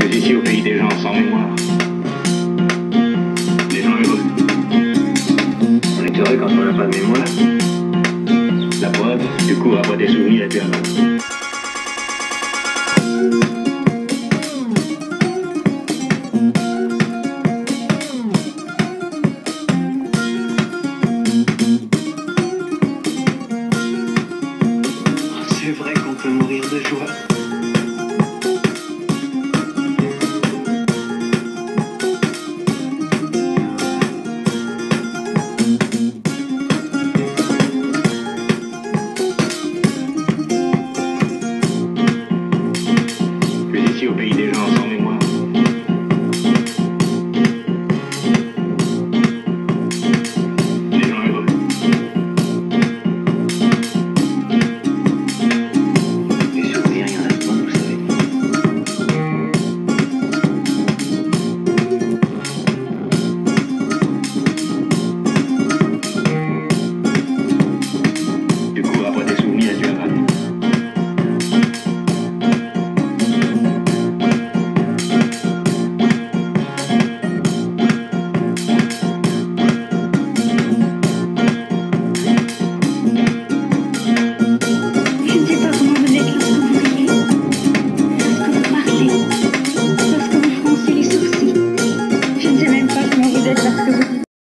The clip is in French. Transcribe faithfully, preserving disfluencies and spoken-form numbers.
Vous étiez au pays des gens sans mémoire. Des gens heureux. On est heureux quand on n'a pas de mémoire. La preuve, du coup, avoir des souvenirs éternels. C'est vrai qu'on peut mourir de joie. Vous étiez au pays des gens sans mémoire.